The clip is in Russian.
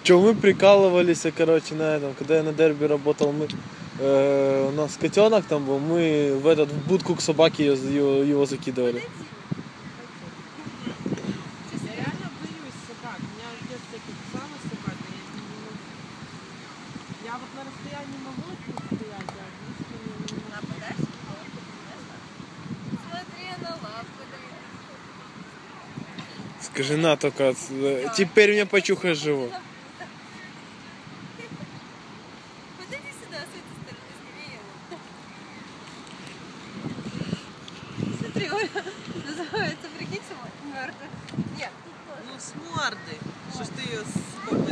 Че, мы прикалывались, короче, на этом, когда я на дерби работал, у нас котенок там был, мы в будку к собаке его закидывали. Я реально боюсь собак. У меня в детстве кусала собака, я не могу. Я вот на расстоянии могу стоять, а близко не Нападаешь? Смотри на лапку. Скажи, на только, теперь мне почухаешь живот. Подойди сюда, с этой стороны, сними его. Смотри, Оля, называется, прикиньте, мертвый. Нет, тут тоже. Ну, с морды. Что ж ты ее с боку